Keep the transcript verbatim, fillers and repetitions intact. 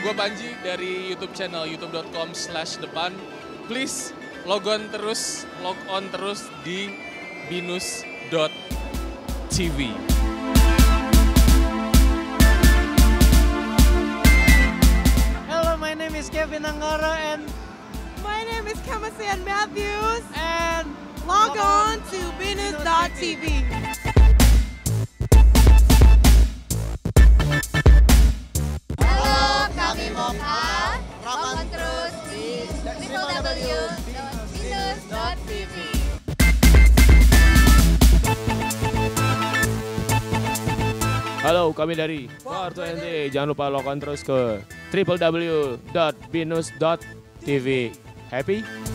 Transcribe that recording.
gue Panji dari YouTube channel youtube dot com slash depan. Please log on terus, log on terus di binus dot t v. Hello, my name is Kevin Anggara and my name is Kamasian Matthews. and Log on to binus dot t v. Halo, kami Moka. Log on terus di w w w dot binus dot t v. Halo, kami dari Forto N T. Jangan lupa log on terus ke w w w dot binus dot t v. Happy?